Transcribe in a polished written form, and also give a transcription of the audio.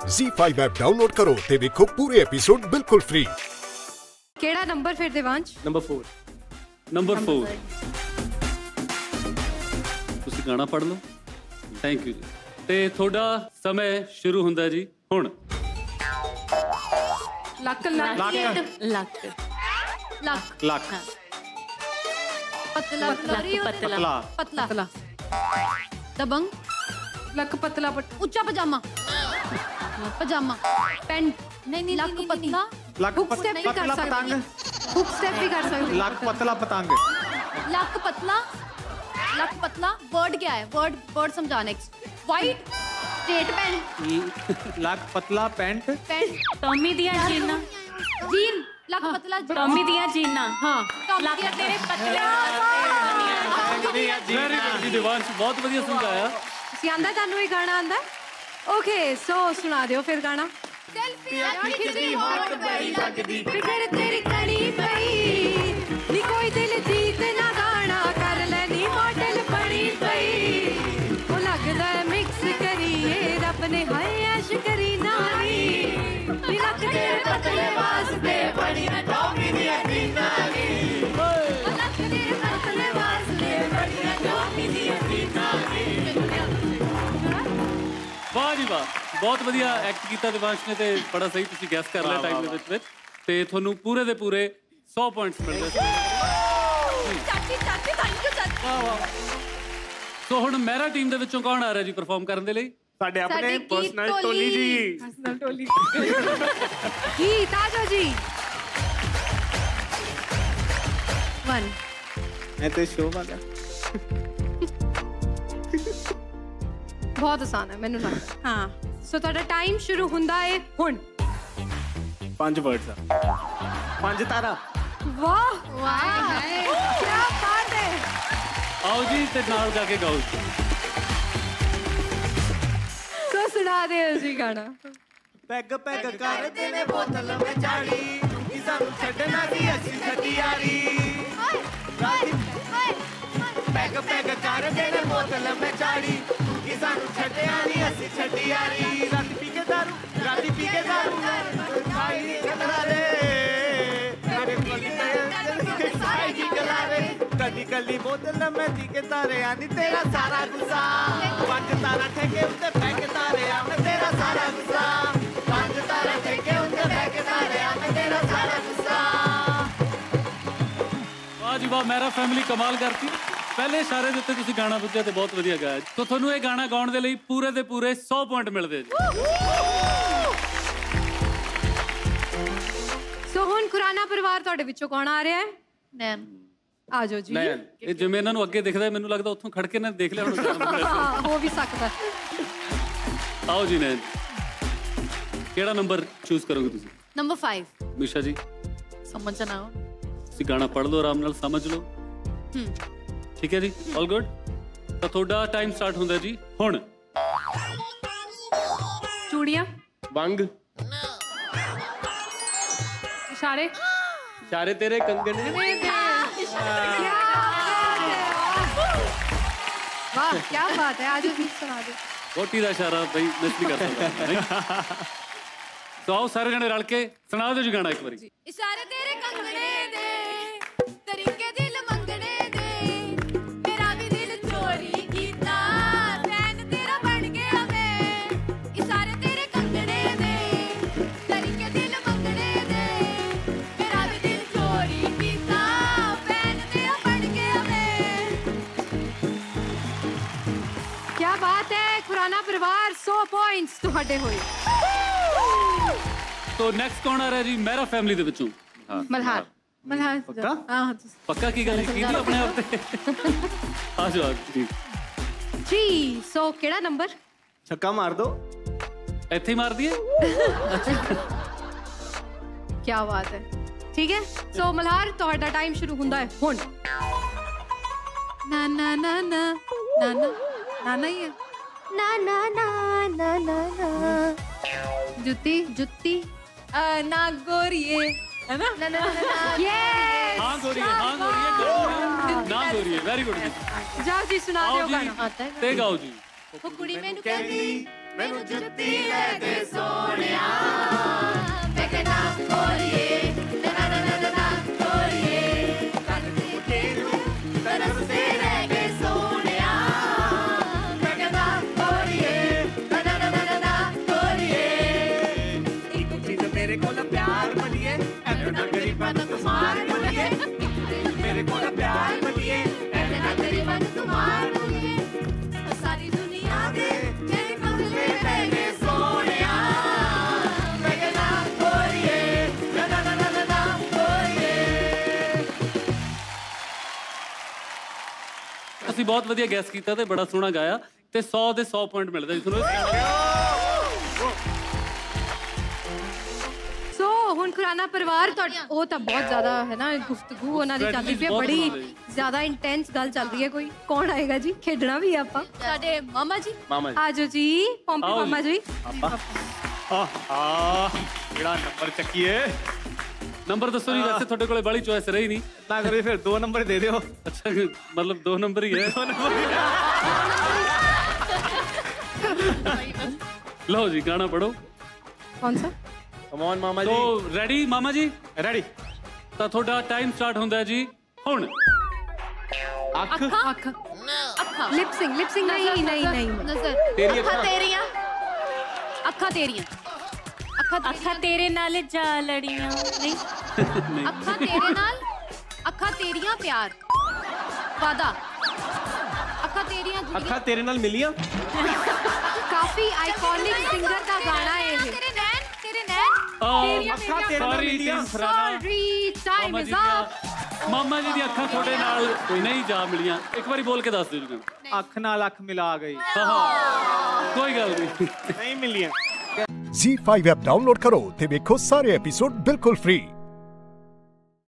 ZEE5 app download करो ते देखो पूरे एपिसोड बिल्कुल फ्री। केड़ा नंबर फिर देवांश? नंबर 4 ਤੁਸੀਂ ਗਾਣਾ ਪੜ੍ਹ ਲਓ। ਥੈਂਕ ਯੂ ਜੀ। ਤੇ ਤੁਹਾਡਾ समय शुरू ਹੁੰਦਾ ਜੀ ਹੁਣ। ਲੱਕ पतला पतला दबंग लक पतला ऊंचा पजामा पजामा पैंट नहीं लक पतला हुक स्टेप भी कर सकते लक पतला पतंग लक पतला वर्ड क्या है वर्ड समझा नेक्स्ट वाइट स्ट्रेट पैंट लक पतला पैंट टॉमी दिया जीना जीन लक पतला टॉमी दिया जीना हाँ लक तेरे पतले वेरी गुड जी देवांश बहुत बढ़िया समझाया। आंदा तानू ये गाना आंदा ओके सो सुना दियो फिर गाना। फिकर तेरी कड़ी पई नी कोई दिल जीत ना गाना कर लेनी मॉडल बनी पई ओ लगदा मिक्स करिए रब ने हाय ऐश करी नानी लक तेरे पतले वास्ते बड़ी ना टॉमी दी नानी लक तेरे पतले वास्ते बड़ी ना टॉमी दी नानी। वाह जी वाह बहुत ਵਧੀਆ ਐਕਟ ਕੀਤਾ ਦਿਵਾਂਸ਼ ਨੇ ਤੇ ਬੜਾ ਸਹੀ ਤੁਸੀਂ ਗੈਸ ਕਰ ਲਿਆ ਟਾਈਮ ਦੇ ਵਿੱਚ ਤੇ ਤੁਹਾਨੂੰ ਪੂਰੇ ਦੇ ਪੂਰੇ 100 ਪੁਆਇੰਟਸ ਮਿਲ ਗਏ। ਚਾਚੀ ਥੈਂਕ ਯੂ ਚਾਚੀ। ਵਾਹ ਵਾਹ। ਸੋ ਹੁਣ ਮੇਰਾ ਟੀਮ ਦੇ ਵਿੱਚੋਂ ਕੌਣ ਆ ਰਿਹਾ ਜੀ ਪਰਫਾਰਮ ਕਰਨ ਦੇ ਲਈ? ਸਾਡੇ ਆਪਣੇ ਪਰਸਨਲ ਟੋਲੀ ਜੀ। ਗੀਤ ਆ ਜਾਓ ਜੀ। 1 मैं तो शो वाला बहुत आसान है मैनू लगता हाँ सो ਤੁਹਾਡਾ ਟਾਈਮ ਸ਼ੁਰੂ ਹੁੰਦਾ ਹੈ ਹੁਣ। 5 वर्ड्स 5 तारा वाह वाह क्या बात है। आओ जी ਤੇ ਨਾਲ ਗਾ ਕੇ ਗਾਓ। ਸੋ ਸੁਣਾ ਦਿਓ ਜੀ ਗਾਣਾ। ਪੈਗ ਪੈਗ ਕਰਦੇ ਨੇ ਬੋਤਲ ਵਿੱਚ ਚਾੜੀ ਕਿ ਸਾਨੂੰ ਛੱਡਣਾ ਦੀ ਅਸੀਂ ਛੱਡੀ ਯਾਰੀ ਪੈਗ ਪੈਗ ਕਰਦੇ ਨੇ ਬੋਤਲ ਵਿੱਚ ਚਾੜੀ ਕਿ ਸਾਨੂੰ ਛੱਡਿਆ ਨਹੀਂ ਅਸੀਂ ਛੱਡੀ ਯਾਰੀ ਰਾਤੀ ਪੀ ਕੇ ਦਾਰੂ ਖਾਈ ਕਲਾ ਦੇ ਮੇਰੇ ਕੋਲੀ ਤੇ ਸਾਈ ਕੀ ਕਲਾ ਦੇ ਕਦੀ ਕਲੀ ਬੋਤਲ ਮੈਂ ਦੀ ਕੇ ਤਾਰੇ ਆਂਦੀ ਤੇਰਾ ਸਾਰਾ ਗੁੱਸਾ 5 ਤਾਰਾ ਠੇਕੇ ਉੱਤੇ ਪੈ ਕੇ ਤਾਰੇ ਆ ਮੈਂ ਤੇਰਾ ਸਾਰਾ ਗੁੱਸਾ 5 ਤਾਰਾ ਠੇਕੇ ਉੱਤੇ ਪੈ ਕੇ ਤਾਰੇ ਆ ਮੈਂ ਤੇਰਾ ਸਾਰਾ ਗੁੱਸਾ। ਵਾਹ ਜੀ ਵਾਹ ਮੇਰਾ ਫੈਮਿਲੀ ਕਮਾਲ ਕਰਤੀ। ਪਹਿਲੇ ਇਸ਼ਾਰੇ ਦੇ ਉੱਤੇ ਤੁਸੀਂ ਗਾਣਾ ਪੁੱਛਿਆ ਤੇ ਬਹੁਤ ਵਧੀਆ ਗਾਇਆ। ਤਾਂ ਤੁਹਾਨੂੰ ਇਹ ਗਾਣਾ ਗਾਉਣ ਦੇ ਲਈ ਪੂਰੇ ਦੇ ਪੂਰੇ 100 ਪੁਆਇੰਟ ਮਿਲਦੇ ਜੀ। ਸੋ ਹੁਣ ਖੁਰਾਨਾ ਪਰਿਵਾਰ ਤੁਹਾਡੇ ਵਿੱਚੋਂ ਕੌਣ ਆ ਰਿਹਾ ਹੈ? नैन ਆ ਜਾਓ ਜੀ। ਨੈਨ ਇਹ ਜਿਵੇਂ ਇਹਨਾਂ ਨੂੰ ਅੱਗੇ ਦਿਖਦਾ ਮੈਨੂੰ ਲੱਗਦਾ ਉੱਥੋਂ ਖੜ ਕੇ ਨਾ ਦੇਖ ਲਿਆ ਹੁਣ। ਹਾਂ ਹੋ ਵੀ ਸਕਦਾ। ਆਓ ਜੀ ਨੈਨ ਕਿਹੜਾ ਨੰਬਰ ਚੂਜ਼ ਕਰੋਗੇ ਤੁਸੀਂ? नंबर 5 ਮਿਸ਼ਾ ਜੀ समझना हो ਤੁਸੀਂ ਗਾਣਾ ਪੜ੍ਹ ਲਓ ਆਰਾਮ ਨਾਲ ਸਮਝ ਲਓ। ਠੀਕ ਹੈ ਜੀ ਆਲ ਗੁੱਡ। ਤਾਂ ਤੁਹਾਡਾ ਟਾਈਮ ਸਟਾਰਟ ਹੁੰਦਾ ਜੀ ਹੁਣ। ਚੂੜੀਆਂ ਬੰਗ ਇਸ਼ਾਰੇ ਚਾਰੇ ਤੇਰੇ ਕੰਗਣੇ वाह क्या बात है। आज भी सुना दो। ਕੋਟੀ ਦਾ ਇਸ਼ਾਰਾ ਬਈ ਮਿਸ ਨਹੀਂ ਕਰ ਸਕਦਾ। ਸੋ ਆਓ ਸਾਰੇ ਜਣੇ ਰਲ ਕੇ ਸੁਣਾ ਦਿਓ ਜੀ ਗਾਣਾ ਇੱਕ ਵਾਰੀ। ਇਸ਼ਾਰੇ ਤੇਰੇ ਕੰਗਣੇ ਦੇ ਤਰੀਕੇ ਦਿਲ ਮੰਗਣੇ ਦੇ ਮੇਰਾ ਵੀ ਦਿਲ ਚੋਰੀ ਕੀਤਾ ਫੈਨ ਤੇਰਾ ਬਣ ਗਿਆ ਮੈਂ ਇਸ਼ਾਰੇ ਤੇਰੇ ਕੰਗਣੇ ਦੇ ਤਰੀਕੇ ਦਿਲ ਮੰਗਣੇ ਦੇ ਮੇਰਾ ਵੀ ਦਿਲ ਚੋਰੀ ਕੀਤਾ ਫੈਨ ਤੇਰਾ ਬਣ ਗਿਆ ਮੈਂ। ਕੀ ਬਾਤ ਹੈ ਖੁਰਾਨਾ ਪਰਿਵਾਰ 100 ਪੁਆਇੰਟਸ ਤੁਹਾਡੇ ਹੋਏ। तो नेक्स्ट कौन आ रहा है जी मेरा फैमिली ਦੇ ਵਿੱਚੋਂ? ਮਲਹਾਰ ਪੱਕਾ ਪੱਕਾ ਕੀ ਗੱਲ ਕੀਤੀ ਆਪਣੇ ਆਪ ਤੇ? ਆ ਜਾਓ ਜੀ ਜੀ ਸੋ ਕਿਹੜਾ ਨੰਬਰ? ਛੱਕਾ ਮਾਰ ਦੋ ਇੱਥੇ ਹੀ ਮਾਰ ਦਈਏ। ਕੀ ਬਾਤ ਹੈ ਠੀਕ ਹੈ। ਸੋ ਮਲਹਾਰ ਤੁਹਾਡਾ ਟਾਈਮ ਸ਼ੁਰੂ ਹੁੰਦਾ ਹੈ ਹੁਣ। ਨਾ ਨਾ ਨਾ ਨਾ ਨਾ ਨਾ ਨਾ ਹੀ ਹੈ ਨਾ ਨਾ ਨਾ ਨਾ ਨਾ ਨਾ ਜੁੱਤੀ ਜੁੱਤੀ ਨਾ ਗੋਰੀਏ है ना ना ना यस हाँ गोरिये ना गोरिये वेरी गुड जाओ जी सुना दियो गाना आता है ते गाओ जी वो कुड़ी मैनू कहंदी मैनू जुत्ती ले दे सोने ਤੁਸੀਂ ਬਹੁਤ ਵਧੀਆ ਗੈਸ ਕੀਤਾ ਤੇ ਬੜਾ ਸੋਹਣਾ ਗਾਇਆ ਤੇ 100 ਦੇ 100 ਪੁਆਇੰਟ ਮਿਲਦੇ ਜੀ ਤੁਹਾਨੂੰ। ਸੋ ਹੁਣ ਖੁਰਾਨਾ ਪਰਿਵਾਰ ਉਹ ਤਾਂ ਬਹੁਤ ਜ਼ਿਆਦਾ ਹੈ ਨਾ ਗੁਫ਼ਤਗੂ ਉਹਨਾਂ ਦੀ ਚੱਲਦੀ ਪਈ ਹੈ, ਬੜੀ ਜ਼ਿਆਦਾ ਇੰਟੈਂਸ ਗੱਲ ਚੱਲ ਰਹੀ ਹੈ। ਕੋਈ ਕੌਣ ਆਏਗਾ ਜੀ? ਖੇਡਣਾ ਵੀ ਆਪਾਂ ਸਾਡੇ ਮਾਮਾ ਜੀ। ਆਜੋ ਜੀ ਪੰਪੀ ਮਾਮਾ ਜੀ। ਕਿਹੜਾ ਨੰਬਰ ਚੱਕੀਏ? ਨੰਬਰ ਦੱਸੋ ਜੀ। ਵੈਸੇ ਤੁਹਾਡੇ ਕੋਲੇ ਬੜੀ ਚੋਇਸ ਰਹੀ ਨਹੀਂ ਨਾ ਕਰੇ ਫਿਰ 2 ਨੰਬਰ ਦੇ ਦਿਓ। ਅੱਛਾ ਮਤਲਬ 2 ਨੰਬਰ ਹੀ ਹੈ। लो जी गाना पढ़ो। कौन सा? कम ऑन मामा जी। तो रेडी मामा जी? रेडी। तो थोड़ा टाइम स्टार्ट होता है जी हुण। अख अख लिपसिंग नहीं नहीं नहीं नजर तेरी अखा तेरियां अखा तेरियां अखा तेरे नाल जा लड़ियां नहीं अखा तेरे नाल अखा तेरियां प्यार वादा अखा तेरे नाल मिलियां। काफी आइकॉनिक सिंगर का गाना है ये। तेरे नैन अखा तेरे नाल मिलियां। Sorry time is up. मामा जी दी अखा थोड़े नाल नहीं जा मिलियां। एक बारी बोल के दस दिओ जी। अख नाल अख मिला गई। कोई गल नहीं नहीं मिलियां। Z5 ऐप डाउनलोड करो ते देखो सारे एपिसोड बिल्कुल फ्री।